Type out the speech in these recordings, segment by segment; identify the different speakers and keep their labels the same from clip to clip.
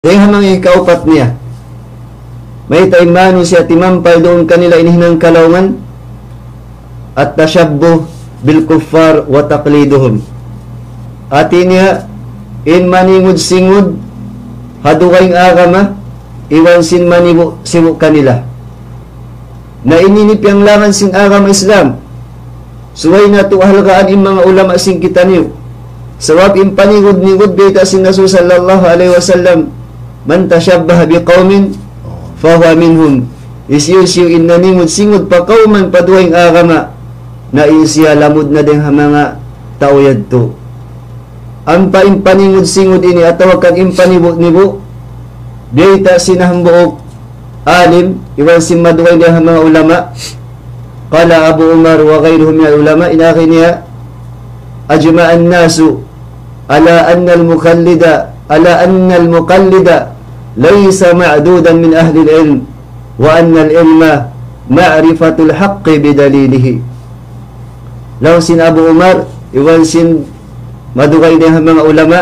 Speaker 1: Dahil hamang ikaupat niya, may taimano siya timampal doon kanila inihinang kalawman at tashabbuh bil kuffar wa taqliduhum. Ati niya in maningud singud hadukaing agama iwan sin manibu sibu kanila. Na ininipyang langan sing agama Islam. Suway na to halagaan in mga ulama sing kitaniw. Sawab in paningud-ningud beta sin Rasul sallallahu alaihi wasallam. Man tashabbaha biqaumin fahuwa minhum. Isyu in naningud singud pa kauman paduwaing agama na insiya lamud na din mga tao yadto. Ang paimpaningud singud ini ataw kang impanibu-nibu beta sinahembuok alim iwan sin maduwaing din mga ulama. Qala Abu Umar wa ghayruhum min ulama in akhiniya ajma'an nasu ala anna al-muqallida laysa ma'dudan min ahli al-ilm wa anna al-ilma ma'rifatul haqqi bidalilihi. Law sin Abu Umar iwan sin madugay din mga ulama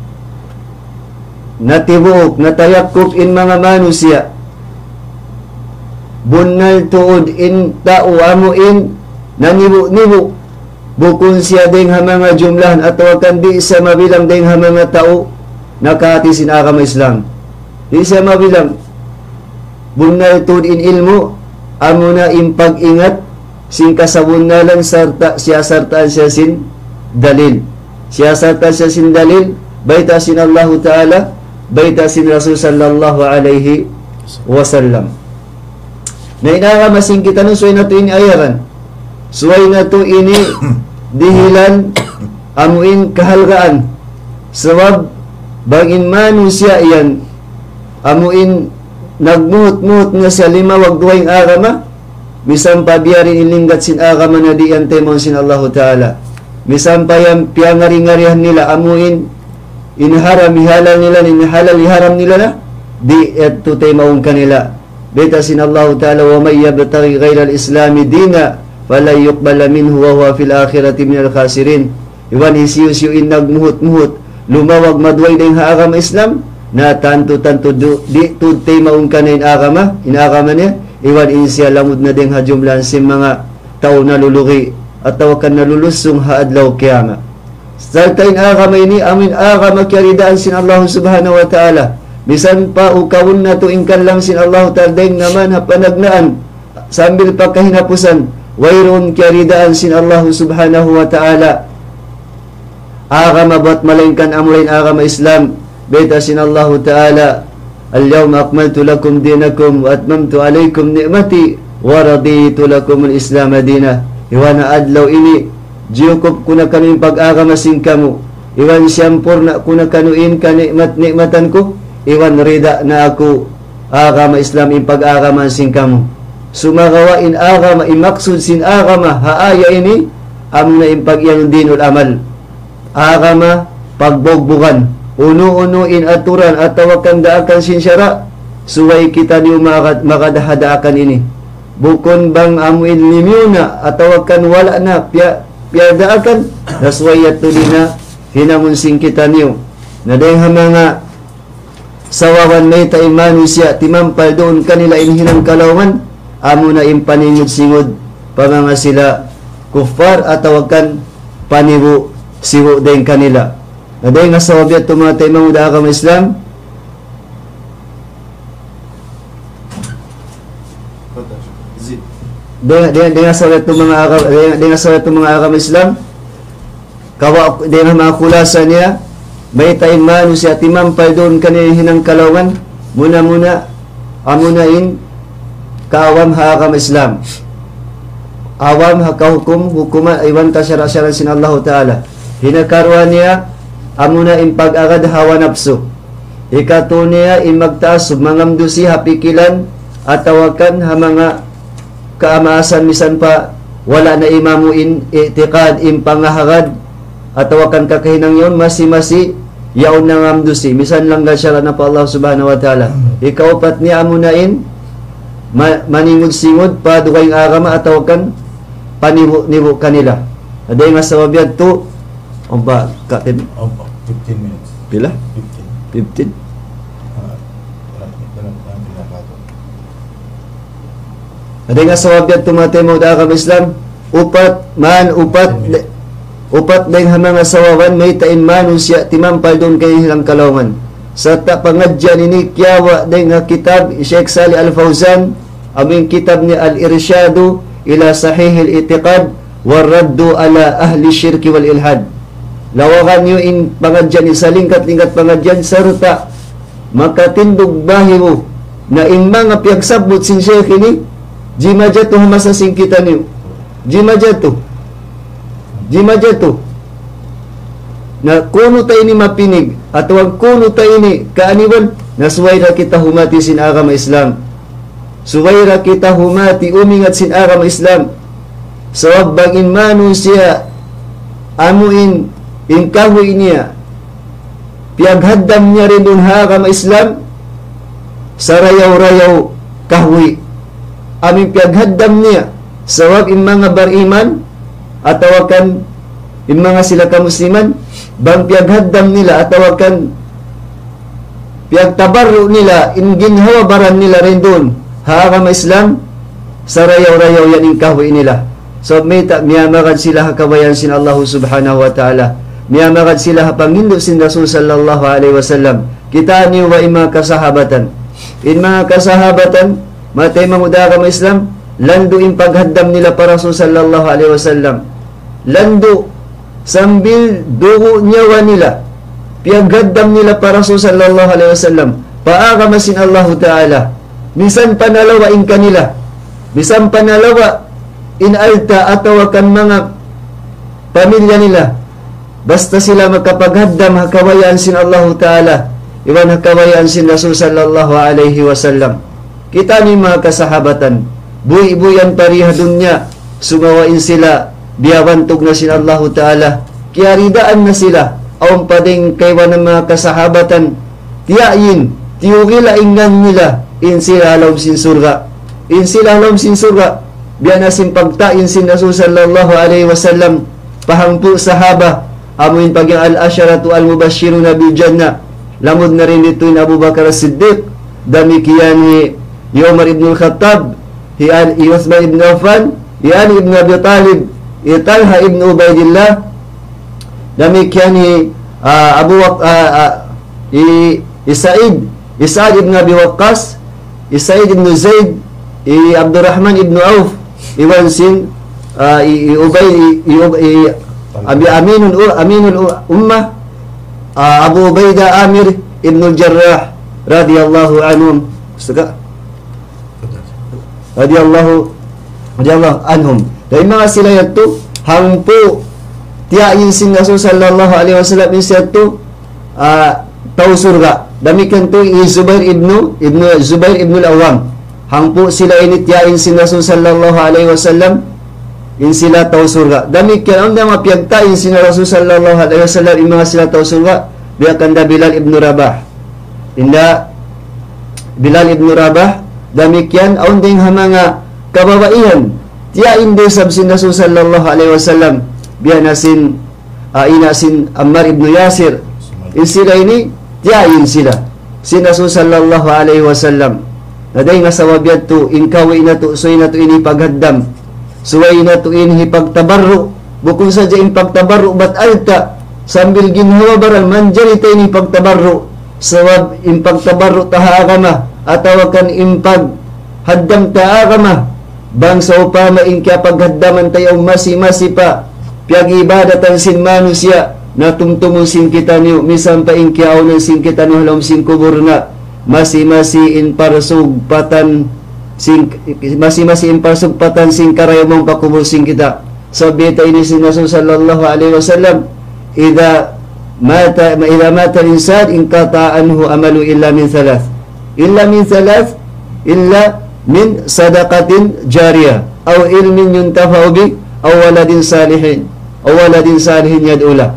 Speaker 1: natibuk natayakkup in mga manusia bunal tuod in tao amuin nanibu-nibu bukun siya ding mga jumlahan atau kan di sa mabilang ding mga tao nakahati sin agama Islam di sa mabilang bunal tuod in ilmu amuna in pag-ingat sin kasabunalan sarta siya sartaan siya sin dalil siya sartaan siya sin dalil baita sin Allah Ta'ala baita sin Rasul sallallahu alaihi wasallam. Na inagamasing kita nun, suway na to ini ayaran. Suway na to ini dihilan amuin kahalgaan. Sabab, bangin manusia iyan, amuin nagmuhut-muhut nga sa lima wag duwayng agama, misang pabiyarin ilinggat sin agama na diyan temon sin Allah Ta'ala. Misang payang piyangari-ngarihan nila, amuin inharam ihalal nila, inhalal iharam nila na, di eto temon kanila. Beta sin Allah Ta'ala wa may yabtaghi ghayra al-islami dina fala yuqbala minhu wa huwa fil akhirati minal khasirin. Iwan isiyo in nagmuhut-muhut lumawag madway ding agama Islam na tanto di tudtay maung kanin agama in agama niya iwan insiya lamud na ding hajumlan sin mga tao na lulugi at tawakan nalulusong haadlaw kiyama. Sarta in agama ini amin agama kiyaridaan sin Allah subhanahu wa ta'ala. Bisan pa ukawon na to ingkan lang sin Allah Ta'ala dahil naman hapanagnaan sambil pagkahinapusan wayron kiyaridaan sin Allah subhanahu wa ta'ala agama buat malingkan amulain agama Islam beta sin Allah Ta'ala al-yawma akmaltu lakum dinakum wa atmamtu alaykum ni'mati wa raditu lakum al-islam adina. Iwan na adlaw ini jiyukop kuna kaming pag-agama sin kamu iwan siyampur na kuna kanuin ka nikmatan ko iwan rida na ako agama Islam in pag-agaman sin kamu sumagawa in agama imaksud sin agama haaya ini amna in pag-iyang dinul amal agama pagbogbugan uno-uno in aturan at tawakan daakan sin syara suway kita niyo makadahadaakan ini bukon bang amuin limyuna at tawakan wala na piyadaakan naswayat tulina hinamun sin kita niyo na dahil mga sawawan may tayo manusia timampal doon kanila inhinang kalawman amo na impaningod singod pa mga sila kuffar at tawagan panibu siwo din kanila na dahil nga sawabiat tumatay mga agama Islam dahil nga sawabiat mga agama Islam kawa dahil nga mga kulasa niya may tayo manusia timampal doon kanila hinang kalawan muna amunain kaawam hakam Islam awam hakahukum hukuma iwan tasyara-syara sin Allah Ta'ala hinakarwa niya amuna in pag-agad hawa napso ikato niya in magtaas mangamdusi hapikilan at tawakan ha mga kaamaasan misan pa wala na imamu in itikad in pangahagad at tawakan kakahinang yon masi yaon na ngamdusi misan lang gasyara na pa Allah subhanahu wa ta'ala ikaupat niya amunain maningud-singud pa duwayng agama at tawakan panibu kanila aday nga sa wabiyad to Oba,
Speaker 2: 15 minutes.
Speaker 1: Pila?
Speaker 2: 15.
Speaker 1: 15? Ada nga sawabyat tumatay mo da kam Islam, upat dahil mga sawawan may tain manu siya timampal doon kay hilang kalawman. Sa pangadyan ini kiyawa dahil nga kitab Sheikh Salih Al-Fawzan, aming kitab ni Al-Irsyadu ila Sahih Al-Itiqad warraddu ala ahli syirki wal ilhad. Lawakan nyo in pangadyan, isalingkat-lingkat pangadyan, serta makatindog bahi mo na in mga piyagsabot sin Sheikh ini, jimajato hamasasing kita niyo. Jimajato na kuno tayo ni mapinig at wag kuno tayo ni kaaniwan na suwayra kita humati sin agama Islam, suwayra kita humati umingat sin agama Islam. Sawab bagin manu siya amuin inkahoy niya piaghaddam niya rin dun agama Islam sa rayaw-rayaw kahoy aming piaghaddam niya sawab in mga bariman atawakan in mga sila kamusliman bang piaghaddam nila atawakan piagtabarro nila in ginhawabaran nila rin doon haagama Islam sa rayaw-rayaw yan in kahoy nila. So miyamakan sila hakabayan sin Allah subhanahu wa ta'ala, miyamakan sila hapangindo sin Rasul sallallahu alaihi wasallam. Kita niyo wa ima kasahabatan in mga kasahabatan matay mangudagama Islam lando in paghaddam nila para Rasul sallallahu alaihi wasallam, lando sambil dugo nyawa nila piaghaddam nila para Rasul sallallahu alaihi wasallam paagama sin Allah ta'ala. Bisan panalawa in kanila, bisan panalawa in alta ataw kan mga pamilya nila, basta sila magkapaghaddam hakawayan sin Allah ta'ala, iwan hakawayan sin Rasul sallallahu alaihi wasallam. Kita ni mga kasahabatan buy-buyan pariha dunya, sumawain sila biyawantog na sin Allah ta'ala, kaya ridaan na sila awan pading kaywan ng mga kasahabatan tiyayin tiyugila ingan nila in sila halom sin surga, in sila halom sin surga biya na sin pagtain sin Rasul sallallahu alaihi wasallam pahangpo sahaba amuin pagyang al-asharatu al-mubashiruna bil jannah. Lamod na rin dito in Abu Bakar as-Siddiq, dami kiyan ni Umar ibn al-Khattab, hi Uthman ibn Affan, hi Ali ibn Abi Talib, hi Talha ibn Ubaidillah, dami kiyan ni Sa'id ibn Abi Waqqas, Sa'id ibn Zaid, Abdurrahman ibn Auf, iwan sin Abi Aminul Ummah, Abu Ubaidah Amir ibn al-Jarrah radhiyallahu anhum, radhiyallahu anhum. Dari mga sila yato hangpo tiyain sin Rasul sallallahu alaihi wasallam isyatu tau surga. Damikan to Zubair ibn al-Awwam, hangpo sila ini tiyain sin Rasul sallallahu alaihi wasallam in sila tau surga. Damikan ang mga piyagtain sin Rasul sallallahu alaihi wasallam in mga sila tau surga biya kanda Bilal ibn Rabah. Inda Bilal ibn Rabah damikian aun ding mga kababaihan tiyain de sab sin Rasul sallallahu alaihi wasallam biya nasin inasin Ammar ibn Yasir in sila ini tiyain sila sin Rasul sallallahu alaihi wasallam. Naday nga sawabyad to inkawi na to soy na to ini paghaddam, suway na to ini pagtabarro, bukod sa in pagtabarro bat alta sambil ginhawabaran manjari tayo ini pagtabarro sawab in pagtabarro tahaagama atawakan impag haddam taagama bang sa upama in kaya paghaddaman tayo masi pa piyag ibadatan sin manusia na tumtumon sin kita niyo misam pa in kaya unan sin kita niyo halom sin kubur na masi in parsug patan sin masi in parsug patan sin karayamong pakubur sin kita. Sabi tayo ni sin Rasul sallallahu alaihi wasallam, idza mata al-insan inqata anhu amalu illa min thalath illa min sadaqatin jariyah aw ilmin yuntafa'u bi aw waladin salihin yad'ula.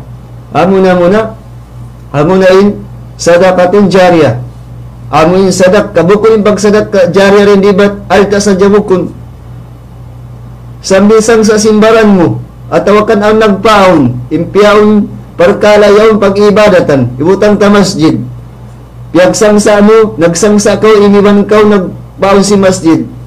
Speaker 1: Amunain sadaqatin jariyah, amuin sadak kabukun pagsadak jariyah rin dibat alta sa jabukun sambisang sa simbaran mo atawakan ang nagpaon impiyaon perkalayaon pag-ibadatan ibutang ta masjid piagsangsa mo nagsangsa ko iniwan kaw nagpaon si masjid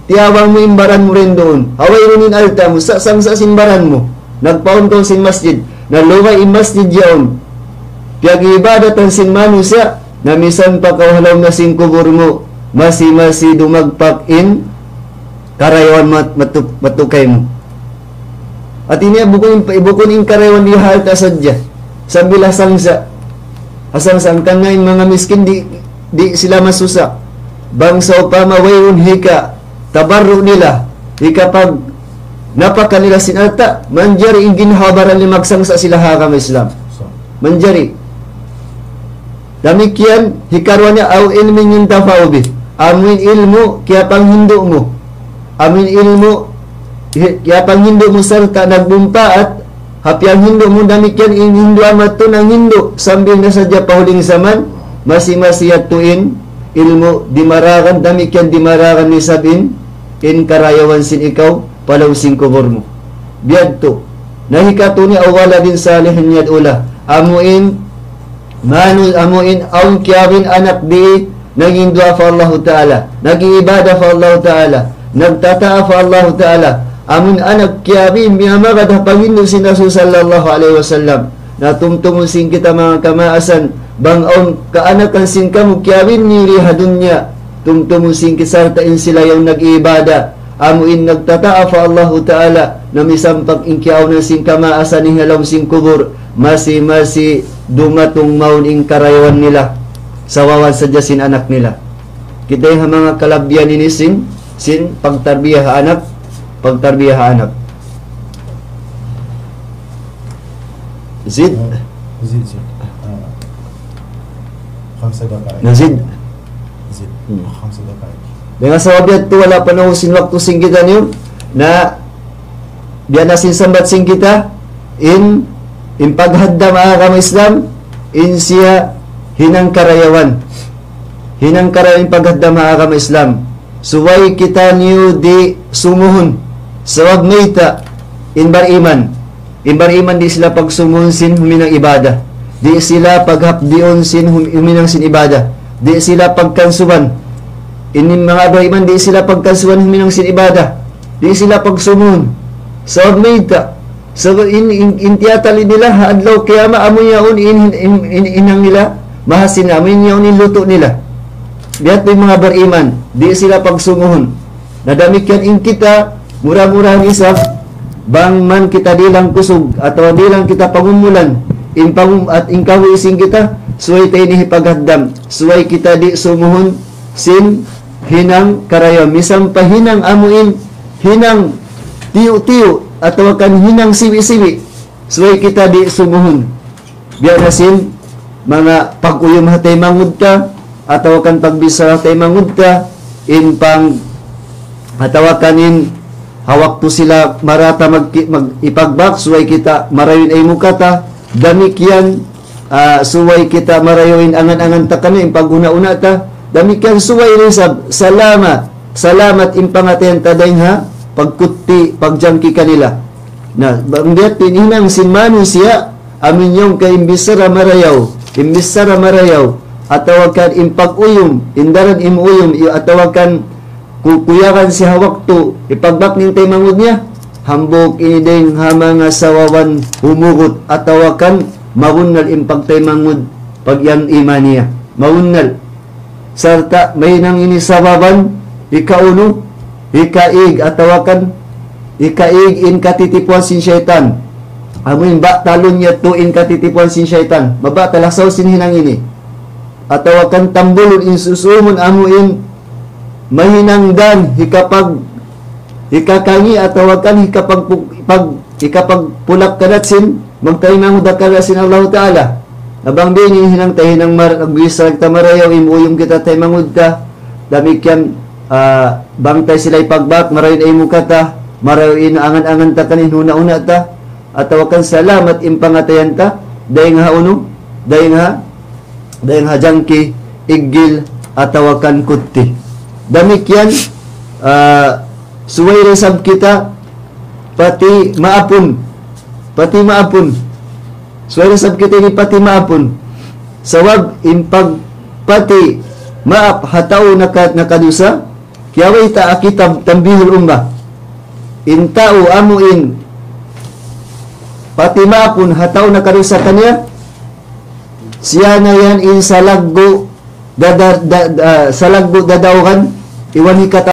Speaker 1: tiawang mo imbaran mo rin doon. Haway runin alta mo, sang sa simbaran mo. Nagpaon kong sin masjid, na lumay in masjid yaon. Piyag ibadatan sin manu siya, na misan pa kauhalaw na sin kubur mo, masi dumagpak in karayawan matukay mo. At ini ibukon in karayawan di halta sadya. Sambil asangsa. Asangsa ang kangain mga miskin di sila masusa. Bangsa upama wayun hika tabarro nila. Hika pag napaka nila sinata, manjari in ginhabaran ni magsangsa sila hakam Islam. Manjari. Damikian hikarwan niya aw ilmin yung tafaubi. Amin ilmu kaya pang hindo mo. Amin ilmu kaya pang hindo mo serta nagbumpa at hapiang hindo mo damikian in hindo amat to ng hindo sambil na sadya pahuling zaman masiyat tuin ilmu dimarakan damikian dimarakan ni sabin in karayawan sin ikaw palaw sin kubor mo. Biyad to nahikato ni awala din salihin yad ula amuin manul amuin aun kiyawin anak di naging dua fa Allah Ta'ala naging ibadah fa Allah Ta'ala nagtataa fa Allah Ta'ala amun anak kiyawin minamagad hapangindo si Rasul sallallahu alaihi wasallam na tumtungon sin kita mga kamaasan bang aun kaanakan sin kamu kiyawin niri hadunya tumtungon sin kisartain sila yung nag-iibada amuin nagtataa fa Allah Ta'ala na misampak inkiaw na sin kamaasan ni halaw sin kubur masi dumatong maun ing karayawan nila sa wawan sa jasin anak nila. Kita yung mga kalabyan ni sin pagtarbiyah anak Zid
Speaker 2: خمسة دقائق
Speaker 1: Nazid
Speaker 2: زد 5 دقائق
Speaker 1: dengan sawabiat tu wala panusin waktu sing kita niyo na biya nasin sambat sing kita in paghaddam agama Islam in siya hinang karayawan paghaddam agama Islam suway kita niyo di sumuhun sawab meita in bariman di sila pagsumuhun sin huminang ibadah di sila paghapdion sin huminang sin ibadah di sila pagkansuban in mga bariman di sila pagkansuban huminang sin ibadah di sila pagsumuhun sawab meita so in tiyatali nila adlaw kiyama amoy yaon inang nila mahasin amoy yaon luto nila biat yung mga bariman di sila pagsumuhon nadamikyan in kita murah-murah isap bang man kita dilang kusog atau dilang kita pangumulan at in kawising kita suway tayo ni hipaghaddam suway kita di sumuhon sin hinang karayo misang pahinang amuin hinang tiyo-tiyo atau kan hinang siwi-siwi suway kita di sumuhon biar nasin mga pag-uyom hatay mangud ka atau kan pagbisa hatay mangud ka in pang atawakan in hawak to sila marata ipagbak suway kita marayon ay mukata damikyan suway kita marayon angan-angan ta kani in paguna-una ta damikyan suway risab salamat in pangatayan ta ha pagkuti pagjangki kanila na bangyat hinang sinmanu siya amin yung kay imbisara marayaw atawakan impag-uyom indaran imuyom atawakan kukuyakan si hawak to ipagbak ning tay mangud niya hambog inideng hamanga sawawan humugot atawakan mawunnal impagtay mangud pagyan imaniya mawunnal sarta may nang inisababan ikauno ikaig atawakan ikaig in katitipuan sin syaitan amuin ba talon niya to in katitipuan sin syaitan maba talasaw sin hinang ini atawakan tambulon in susumon amuin mahinangdan hikapag hikakangi atawakan hikapag pulak kadatsin magtainang dakalasin Allah Ta'ala abang din hinang tahinang nagbisag tamarayaw imuyong kita tay mangud ka damikyan bangtay sila ipagbak marayon ay mukata marayon angan-angan ta kanin huna-una ta atawakan salamat impangatayan ta dayang ha uno dayang ha jangki igil atawakan kutti damikyan suway resab kita pati maapun suway resab kita ni pati maapun sawag impag pati maap hatao nakadusa Kiyaway ta kitab Tanbihul Ummah. In tao amuin pati mapun hataw na kanu sa kanya, siya na yan in salaggo salaggo dadawhan iwan hikata